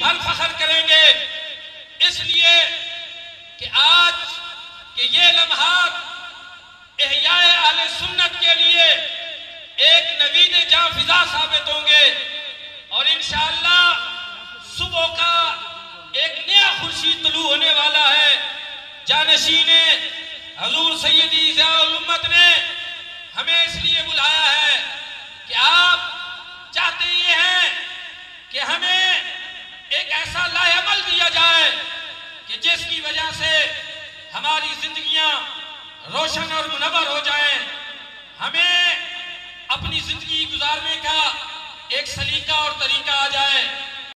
हल फखर करेंगे, इसलिए कि आज के ये लम्हात इहयाए अहले सुन्नत के लिए एक नवीद जां फिजा साबित होंगे और इंशाअल्लाह सुबह का एक नया खुर्शीद तुलू होने वाला है। जानशीने हजूर सैयदी ज़ियाउल उम्मत ने हमें इसलिए बुलाया है कि आप चाहते ये हैं कि हमें एक ऐसा लाएअमल दिया जाए कि जिसकी वजह से हमारी जिंदगियां रोशन और मुनव्वर हो जाएं, हमें अपनी जिंदगी गुजारने का एक सलीका और तरीका आ जाए।